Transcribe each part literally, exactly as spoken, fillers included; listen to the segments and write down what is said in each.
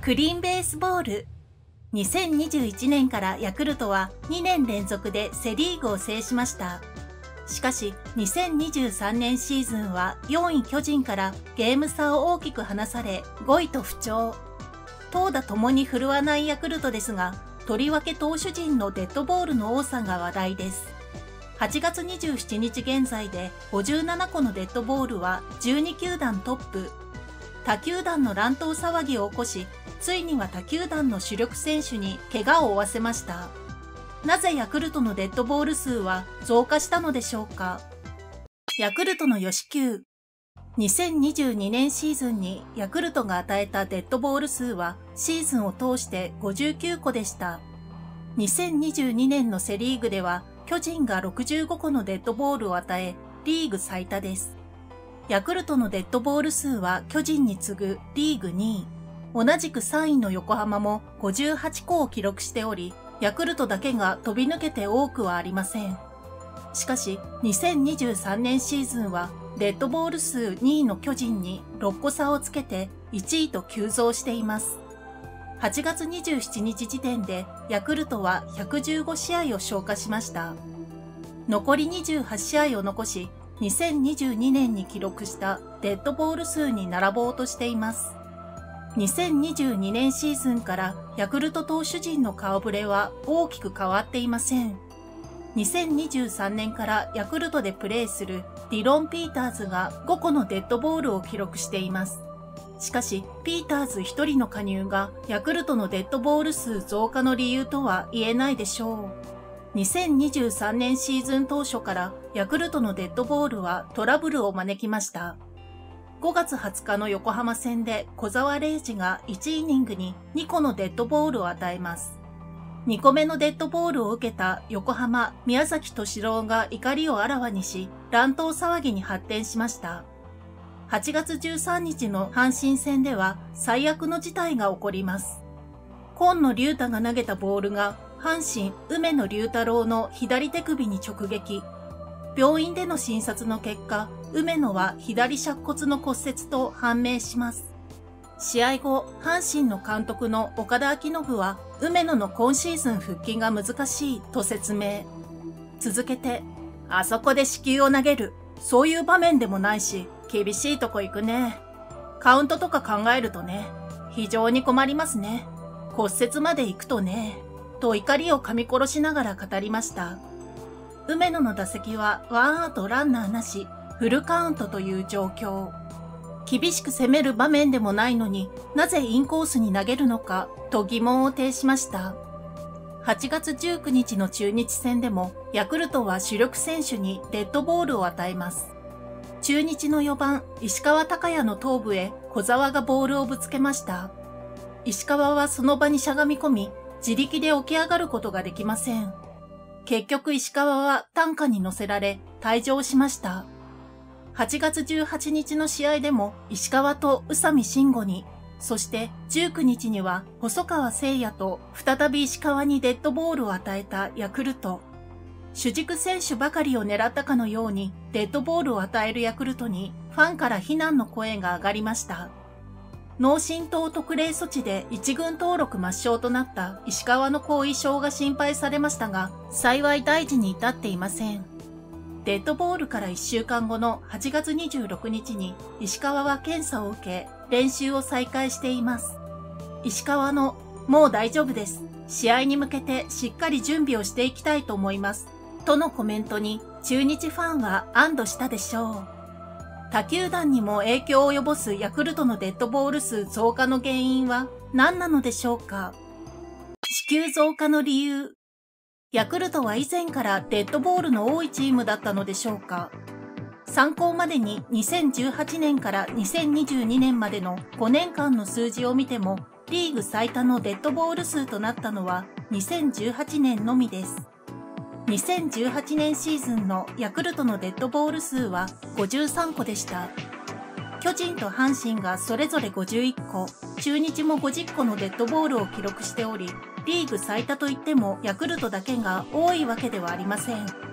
クリーンベースボール。にせんにじゅういちねんからヤクルトはにねん連続でセリーグを制しました。しかしにせんにじゅうさんねんシーズンはよんい巨人からゲーム差を大きく離されごいと不調。投打ともに振るわないヤクルトですが、とりわけ投手陣のデッドボールの多さが話題です。はちがつにじゅうしちにち現在でごじゅうななこのデッドボールはじゅうにきゅうだんトップ。他球団の乱闘騒ぎを起こし、ついには他球団の主力選手に怪我を負わせました。なぜヤクルトのデッドボール数は増加したのでしょうか。ヤクルトのよし球。にせんにじゅうにねんシーズンにヤクルトが与えたデッドボール数はシーズンを通してごじゅうきゅうこでした。にせんにじゅうにねんのセリーグでは巨人がろくじゅうごこのデッドボールを与え、リーグ最多です。ヤクルトのデッドボール数は巨人に次ぐリーグにい。同じくさんいの横浜もごじゅうはちこを記録しており、ヤクルトだけが飛び抜けて多くはありません。しかし、にせんにじゅうさんねんシーズンはデッドボール数にいの巨人にろっこ差をつけていちいと急増しています。はちがつにじゅうしちにち時点でヤクルトはひゃくじゅうごしあいを消化しました。残りにじゅうはちしあいを残し、にせんにじゅうにねんに記録したデッドボール数に並ぼうとしています。にせんにじゅうにねんシーズンからヤクルト投手陣の顔ぶれは大きく変わっていません。にせんにじゅうさんねんからヤクルトでプレーするディロン・ピーターズがごこのデッドボールを記録しています。しかし、ピーターズひとりの加入がヤクルトのデッドボール数増加の理由とは言えないでしょう。にせんにじゅうさんねんシーズン当初からヤクルトのデッドボールはトラブルを招きました。ごがつはつかの横浜戦で小沢玲二がいちイニングににこのデッドボールを与えます。にこめのデッドボールを受けた横浜、宮崎敏郎が怒りをあらわにし、乱闘騒ぎに発展しました。はちがつじゅうさんにちの阪神戦では最悪の事態が起こります。今野龍太が投げたボールが阪神、梅野隆太郎の左手首に直撃。病院での診察の結果、梅野は左尺骨の骨折と判明します。試合後、阪神の監督の岡田彰信は、梅野の今シーズン復帰が難しいと説明。続けて、あそこで四球を投げる。そういう場面でもないし、厳しいとこ行くね。カウントとか考えるとね、非常に困りますね。骨折まで行くとね、と怒りを噛み殺しながら語りました。梅野の打席はワンアウトランナーなし、フルカウントという状況。厳しく攻める場面でもないのになぜインコースに投げるのかと疑問を呈しました。はちがつじゅうくにちの中日戦でもヤクルトは主力選手にデッドボールを与えます。中日のよばん石川昂弥の頭部へ小沢がボールをぶつけました。石川はその場にしゃがみ込み自力で起き上がることができません。結局石川は担架に乗せられ退場しました。はちがつじゅうはちにちの試合でも石川と宇佐美慎吾に、そしてじゅうくにちには細川誠也と再び石川にデッドボールを与えたヤクルト。主軸選手ばかりを狙ったかのようにデッドボールを与えるヤクルトにファンから非難の声が上がりました。脳震盪特例措置で一軍登録抹消となった石川の後遺症が心配されましたが、幸い大事に至っていません。デッドボールからいっしゅうかんごのはちがつにじゅうろくにちに石川は検査を受け、練習を再開しています。石川の、もう大丈夫です。試合に向けてしっかり準備をしていきたいと思います。とのコメントに中日ファンは安堵したでしょう。他球団にも影響を及ぼすヤクルトのデッドボール数増加の原因は何なのでしょうか。四球増加の理由。ヤクルトは以前からデッドボールの多いチームだったのでしょうか。参考までににせんじゅうはちねんからにせんにじゅうにねんまでのごねんかんの数字を見ても、リーグ最多のデッドボール数となったのはにせんじゅうはちねんのみです。にせんじゅうはちねんシーズンのヤクルトのデッドボール数はごじゅうさんこでした。巨人と阪神がそれぞれごじゅういっこ、中日もごじゅっこのデッドボールを記録しており、リーグ最多といってもヤクルトだけが多いわけではありません。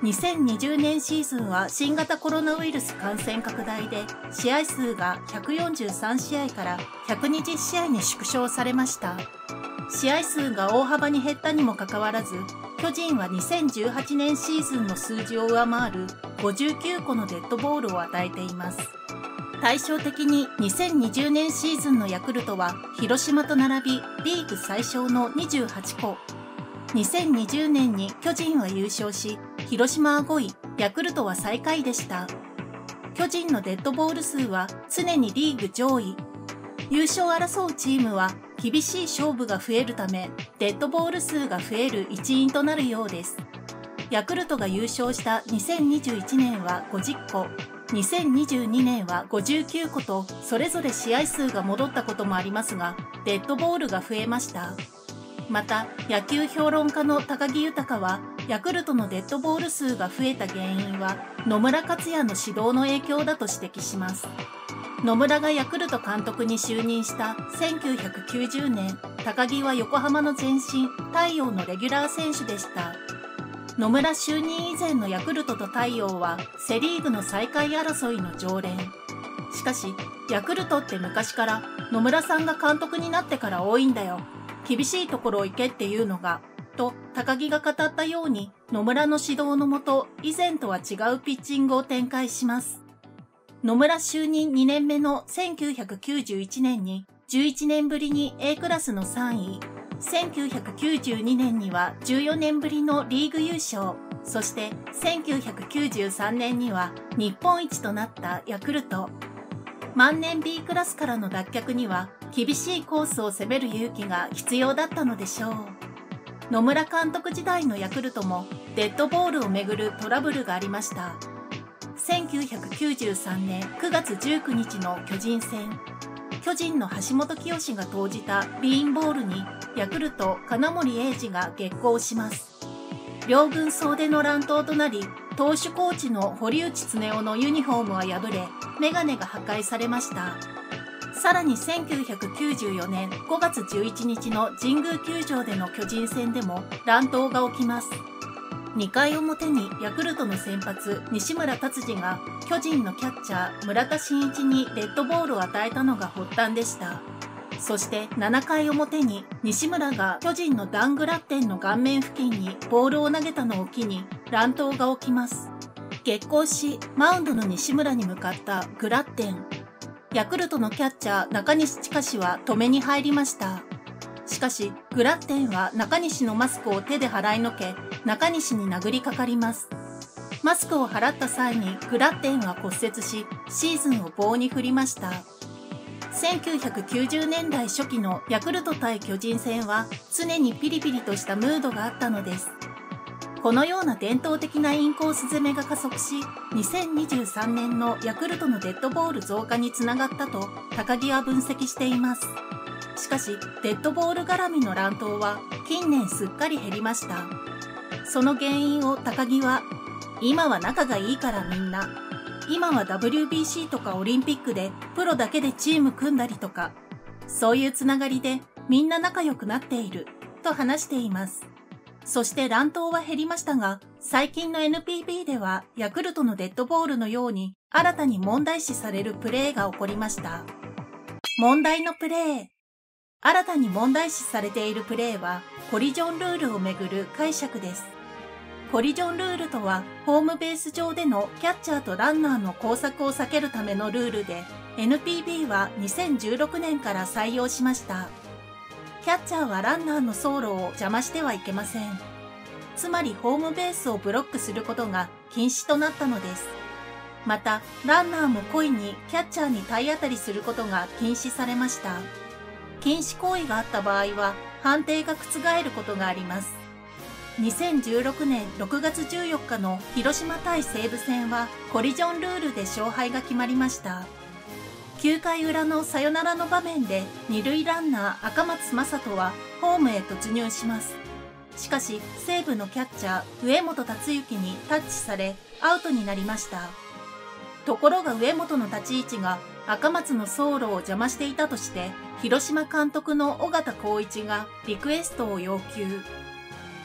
にせんにじゅうねんシーズンは新型コロナウイルス感染拡大で試合数がひゃくよんじゅうさんしあいからひゃくにじゅうしあいに縮小されました。試合数が大幅に減ったにもかかわらず、巨人はにせんじゅうはちねんシーズンの数字を上回るごじゅうきゅうこのデッドボールを与えています。対照的ににせんにじゅうねんシーズンのヤクルトは広島と並びリーグ最小のにじゅうはちこ。にせんにじゅうねんに巨人は優勝し、広島はごい、ヤクルトは最下位でした。巨人のデッドボール数は常にリーグ上位。優勝を争うチームは厳しい勝負が増えるため、デッドボール数が増える一因となるようです。ヤクルトが優勝したにせんにじゅういちねんはごじゅっこ、にせんにじゅうにねんはごじゅうきゅうこと、それぞれ試合数が戻ったこともありますが、デッドボールが増えました。また、野球評論家の高木豊は、ヤクルトのデッドボール数が増えた原因は、野村克也の指導の影響だと指摘します。野村がヤクルト監督に就任したせんきゅうひゃくきゅうじゅうねん、高木は横浜の前身、大洋のレギュラー選手でした。野村就任以前のヤクルトと大洋は、セリーグの最下位争いの常連。しかし、ヤクルトって昔から、野村さんが監督になってから多いんだよ。厳しいところを行けっていうのが、と高木が語ったように、野村の指導のもと、以前とは違うピッチングを展開します。野村就任にねんめのせんきゅうひゃくきゅうじゅういちねんにじゅういちねんぶりに A クラスのさんい、せんきゅうひゃくきゅうじゅうにねんにはじゅうよねんぶりのリーグ優勝、そしてせんきゅうひゃくきゅうじゅうさんねんには日本一となったヤクルト。万年 B クラスからの脱却には厳しいコースを攻める勇気が必要だったのでしょう。野村監督時代のヤクルトもデッドボールをめぐるトラブルがありました。せんきゅうひゃくきゅうじゅうさんねんくがつじゅうくにちの巨人戦。巨人の橋本清が投じたビーンボールにヤクルト金森栄治が激高します。両軍総出の乱闘となり、投手コーチの堀内恒夫のユニフォームは破れ、メガネが破壊されました。さらにせんきゅうひゃくきゅうじゅうよねんごがつじゅういちにちの神宮球場での巨人戦でも乱闘が起きます。にかい表にヤクルトの先発西村達治が巨人のキャッチャー村田真一にデッドボールを与えたのが発端でした。そしてななかい表に西村が巨人のダン・グラッテンの顔面付近にボールを投げたのを機に乱闘が起きます。激高しマウンドの西村に向かったグラッテン。ヤクルトのキャッチャー中西親氏は止めに入りました。しかしグラッテンは中西のマスクを手で払いのけ、中西に殴りかかります。マスクを払った際にグラッテンは骨折し、シーズンを棒に振りました。せんきゅうひゃくきゅうじゅうねんだい初期のヤクルト対巨人戦は常にピリピリとしたムードがあったのです。このような伝統的なインコース攻めが加速し、にせんにじゅうさんねんのヤクルトのデッドボール増加につながったと高木は分析しています。しかし、デッドボール絡みの乱闘は近年すっかり減りました。その原因を高木は、今は仲がいいからみんな。今は ダブリュービーシー とかオリンピックでプロだけでチーム組んだりとか、そういうつながりでみんな仲良くなっていると話しています。そして乱闘は減りましたが、最近の エヌピービー ではヤクルトのデッドボールのように新たに問題視されるプレーが起こりました。問題のプレー。新たに問題視されているプレーはコリジョンルールをめぐる解釈です。コリジョンルールとは、ホームベース上でのキャッチャーとランナーの交錯を避けるためのルールで、エヌピービー はにせんじゅうろくねんから採用しました。キャッチャーはランナーの走路を邪魔してはいけません。つまりホームベースをブロックすることが禁止となったのです。また、ランナーも故意にキャッチャーに体当たりすることが禁止されました。禁止行為があった場合は、判定が覆ることがあります。にせんじゅうろくねんろくがつじゅうよっかの広島対西武戦はコリジョンルールで勝敗が決まりました。きゅうかいうらのサヨナラの場面で二塁ランナー赤松正人はホームへ突入します。しかし西武のキャッチャー上本達之にタッチされアウトになりました。ところが上本の立ち位置が赤松の走路を邪魔していたとして広島監督の尾形浩一がリクエストを要求。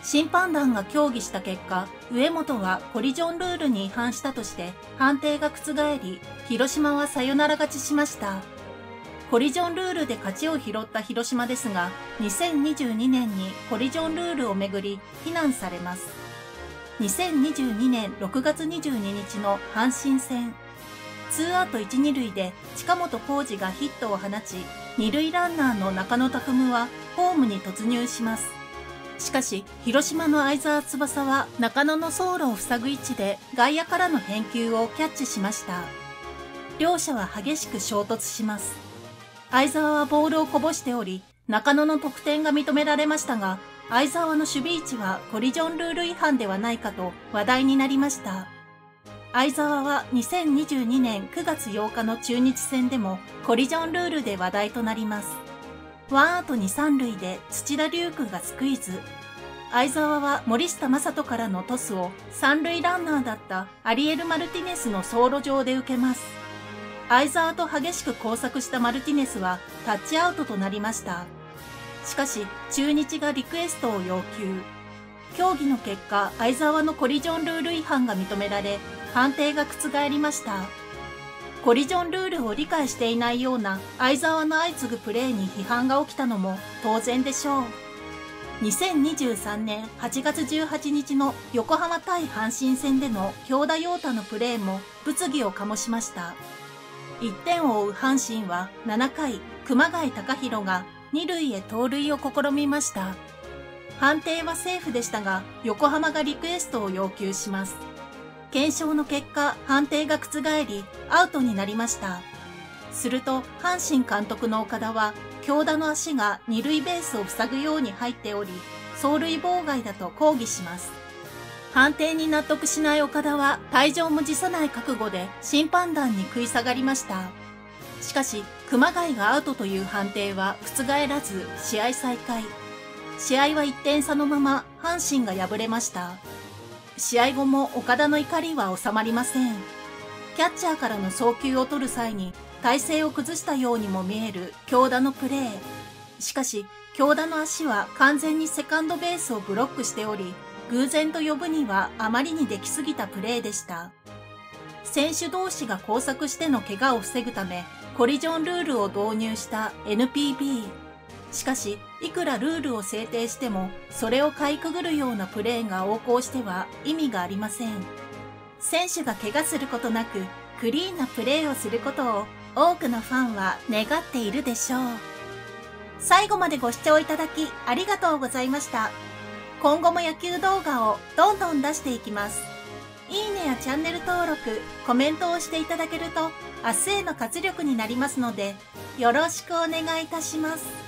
審判団が協議した結果、上本はコリジョンルールに違反したとして判定が覆り、広島はサヨナラ勝ちしました。コリジョンルールで勝ちを拾った広島ですが、にせんにじゅうにねんにコリジョンルールをめぐり非難されます。にせんにじゅうにねんろくがつにじゅうににちの阪神戦。ツーアウトいち、にるいで近本光司がヒットを放ち、二塁ランナーの中野拓夢はホームに突入します。しかし、広島の相澤翼は中野の走路を塞ぐ位置で外野からの返球をキャッチしました。両者は激しく衝突します。相澤はボールをこぼしており、中野の得点が認められましたが、相澤の守備位置はコリジョンルール違反ではないかと話題になりました。相澤はにせんにじゅうにねんくがつようかの中日戦でもコリジョンルールで話題となります。ワンアウトに、さんるいで土田龍空がスクイズ。相澤は森下正人からのトスを三塁ランナーだったアリエル・マルティネスの走路上で受けます。相澤と激しく交錯したマルティネスはタッチアウトとなりました。しかし、中日がリクエストを要求。協議の結果、相澤のコリジョンルール違反が認められ、判定が覆りました。コリジョンルールを理解していないような相澤の相次ぐプレーに批判が起きたのも当然でしょう。にせんにじゅうさんねんはちがつじゅうはちにちの横浜対阪神戦での京田陽太のプレーも物議を醸しました。いってんを追う阪神はななかい、熊谷貴弘が二塁へ盗塁を試みました。判定はセーフでしたが、横浜がリクエストを要求します。検証の結果、判定が覆り、アウトになりました。すると、阪神監督の岡田は、京田の足が二塁ベースを塞ぐように入っており、走塁妨害だと抗議します。判定に納得しない岡田は、退場も辞さない覚悟で審判団に食い下がりました。しかし、熊谷がアウトという判定は覆らず、試合再開。試合はいってんさのまま、阪神が敗れました。試合後も岡田の怒りは収まりません。キャッチャーからの送球を取る際に体勢を崩したようにも見える京田のプレー。しかし、京田の足は完全にセカンドベースをブロックしており、偶然と呼ぶにはあまりにできすぎたプレーでした。選手同士が交錯しての怪我を防ぐため、コリジョンルールを導入した エヌピービー。しかし、いくらルールを制定しても、それをかいくぐるようなプレーが横行しては意味がありません。選手が怪我することなく、クリーンなプレーをすることを多くのファンは願っているでしょう。最後までご視聴いただきありがとうございました。今後も野球動画をどんどん出していきます。いいねやチャンネル登録、コメントをしていただけると明日への活力になりますので、よろしくお願いいたします。